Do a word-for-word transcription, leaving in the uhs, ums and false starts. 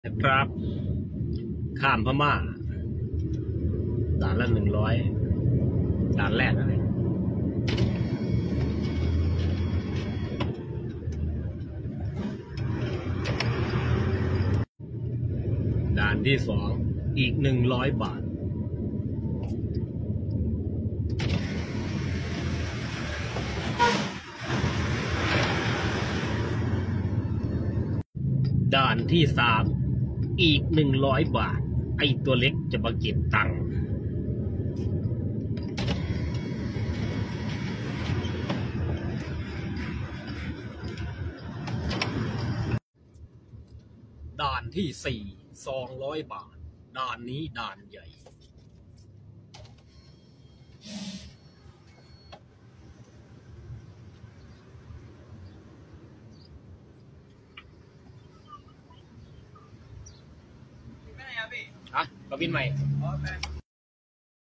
นะครับข้ามพม่าด่านละหนึ่งร้อยด่านแรกอะไรด่านที่สองอีกหนึ่งร้อยบาทด่านที่สามอีกหนึ่งร้อยบาทไอ้ตัวเล็กจะมาเก็บตังค์ด่านที่สี่สองร้อยบาทด่านนี้ด่านใหญ่ฮะกระบินใหม่